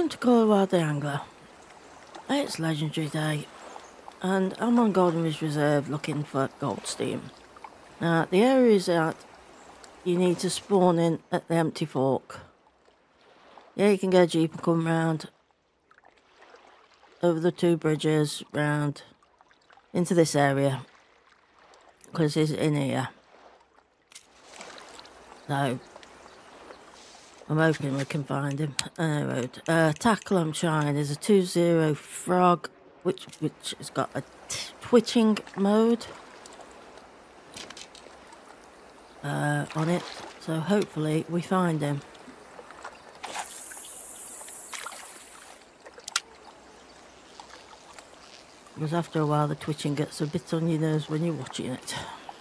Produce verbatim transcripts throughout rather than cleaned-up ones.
Welcome to Colorado the Angler. It's Legendary Day, and I'm on Golden Ridge Reserve looking for Goldstein. Now, the area is that you need to spawn in at the Empty Fork. Yeah, you can get a jeep and come round over the two bridges round into this area, because he's in here. So I'm hoping we can find him. Anyway, uh, tackle I'm trying is a two zero frog, which which has got a t twitching mode uh, on it. So hopefully we find him. Because after a while the twitching gets a bit on your nerves when you're watching it.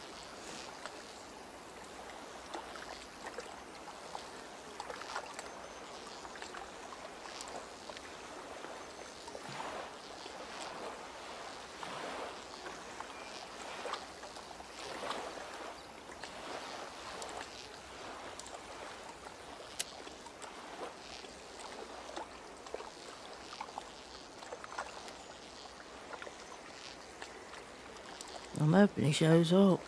I'm hoping he shows up.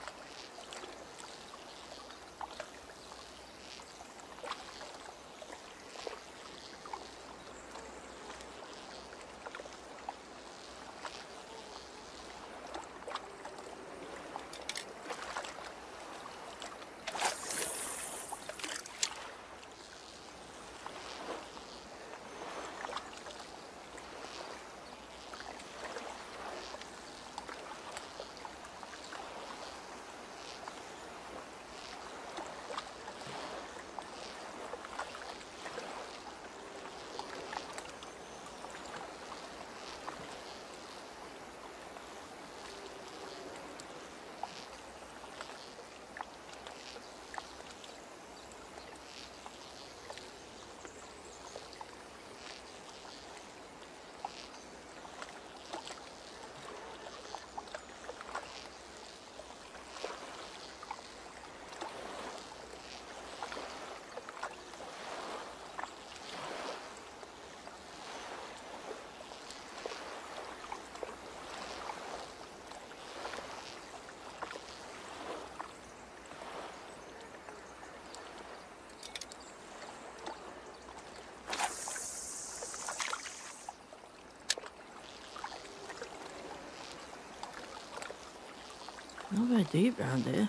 Not very deep round here.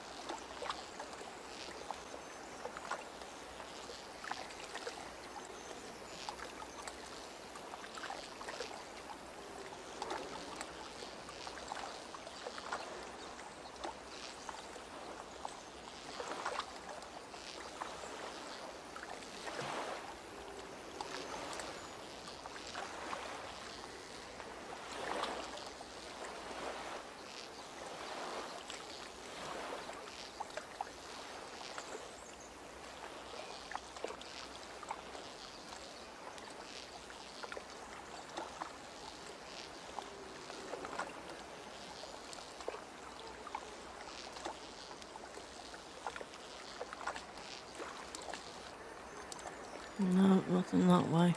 No, nothing that way.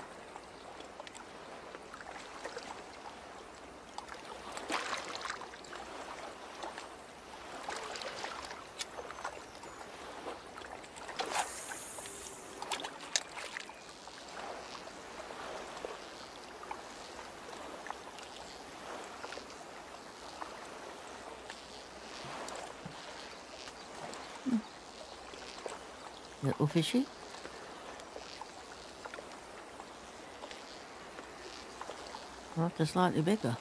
Hmm. Little fishy. Well, they're slightly bigger.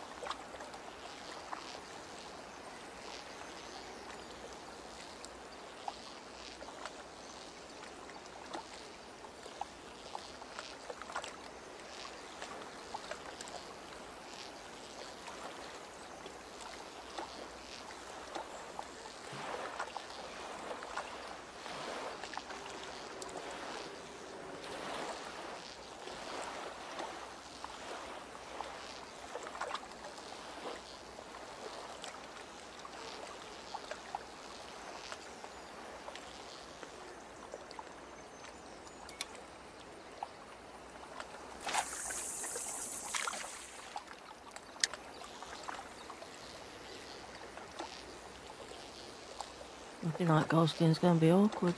Looking like Goldstein's going to be awkward.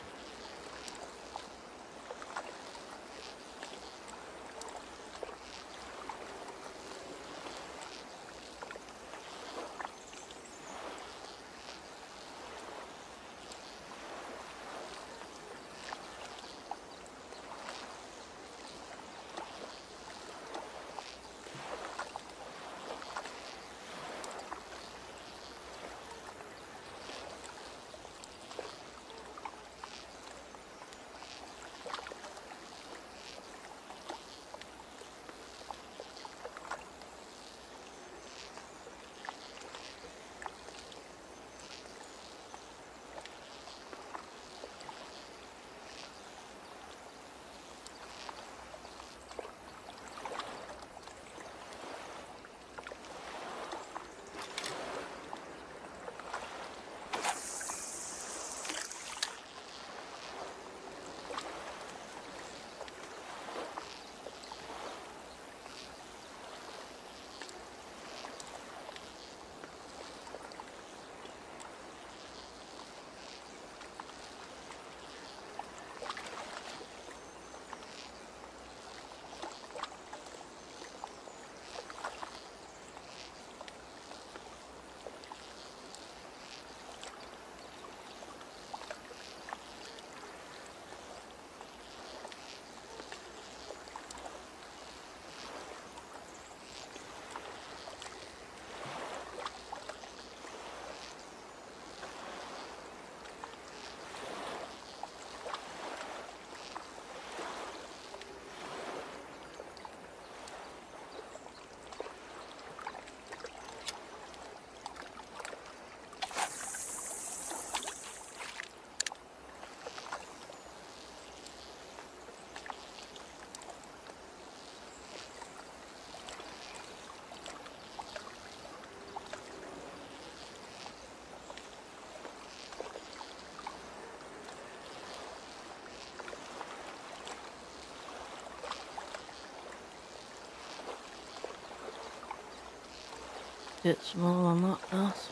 Bit small on that pass.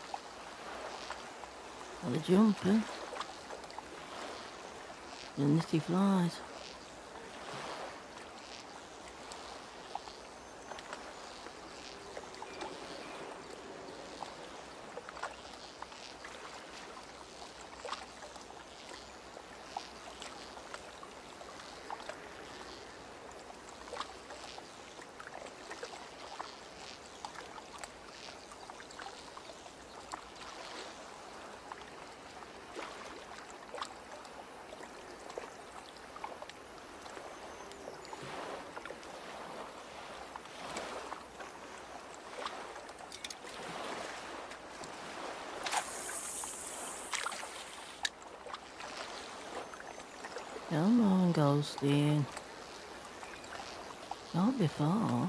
Got the jumping. The nitty flies. Come on, Goldstein. Not be far.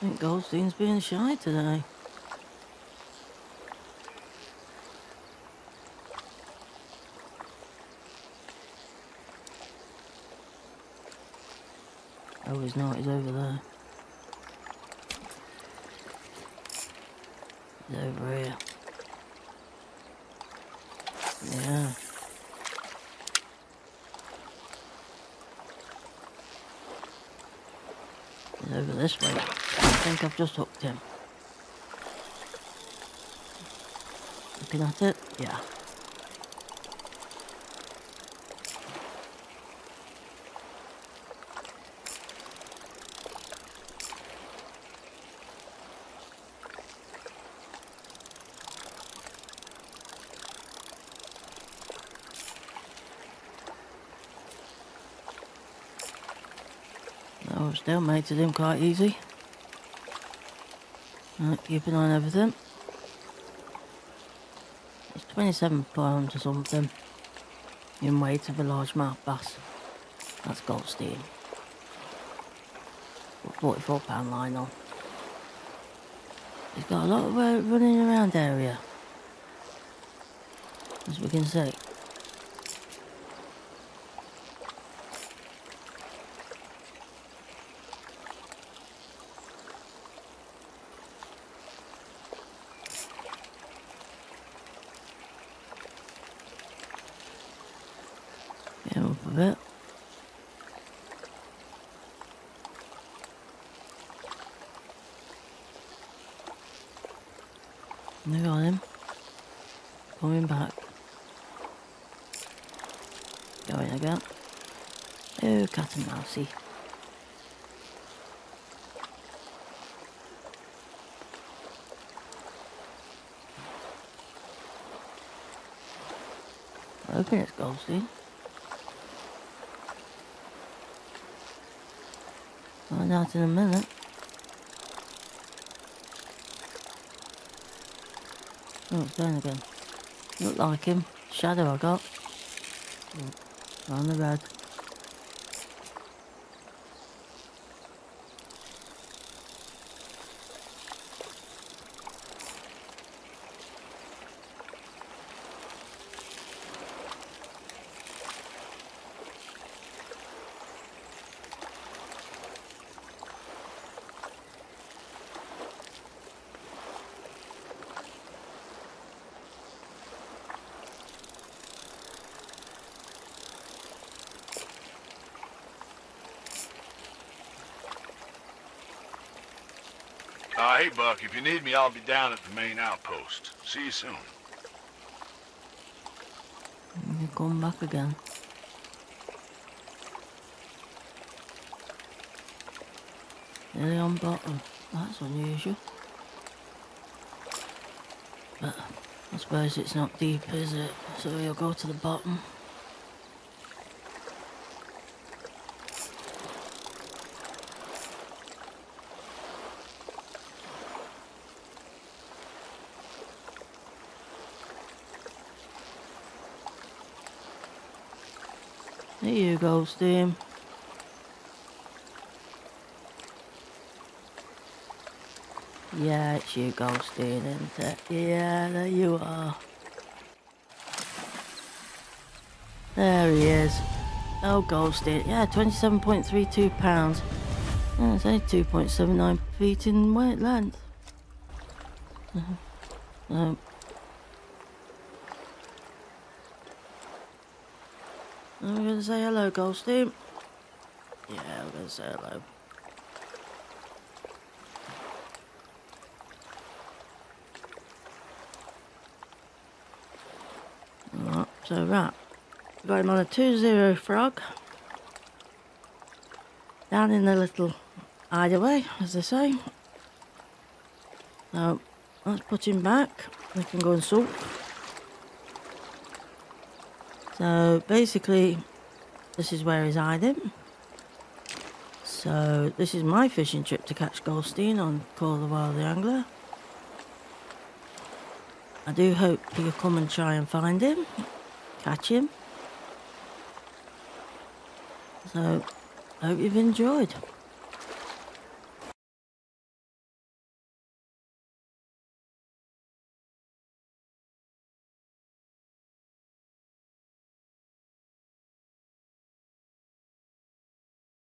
think Goldstein's being shy today. Oh, he's not. He's over there. He's over here. Yeah. He's over this way. I think I've just hooked him. Looking at it? Yeah. Oh, stalemated him quite easy. Right, keep an eye on everything. It's twenty-seven pounds or something in weight of a largemouth bass. That's Goldstein. Put forty-four pound line on. He's got a lot of uh, running around area, as we can see. Get him up a bit. They got him. Coming back. Going again. Oh, cat and mousey. I hoping it's Goldstein. Find out in a minute. Oh, it's down again. Look like him. Shadow I got. Oh, on the red. Uh, hey, Buck, if you need me, I'll be down at the main outpost. See you soon. You're going back again. Nearly on bottom. That's unusual. But I suppose it's not deep, is it? So you'll go to the bottom. There you go, Steam. Yeah, it's you, Goldstein, isn't it? Yeah, there you are. There he is. Oh, Goldstein. Yeah, twenty-seven point three two pounds. Yeah, it's only two point seven nine feet in weight length. Uh, um, I'm going to say hello, Goldstein. Yeah, I'm going to say hello. Alright, so right. Got him on a two zero frog. Down in the little hideaway, as they say. So, let's put him back. We can go and salt. So, basically, this is where he's hiding. So, this is my fishing trip to catch Goldstein on Call the Wily Angler. I do hope you'll come and try and find him, catch him. So, I hope you've enjoyed.